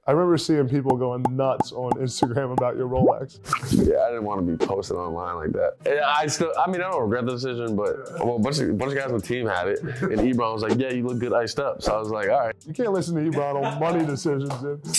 I remember seeing people going nuts on Instagram about your Rolex. Yeah, I didn't want to be posted online like that. And I mean, I don't regret the decision, but well, a bunch of guys on the team had it, and Ebron was like, yeah, you look good iced up. So I was like, all right. You can't listen to Ebron on money decisions, dude.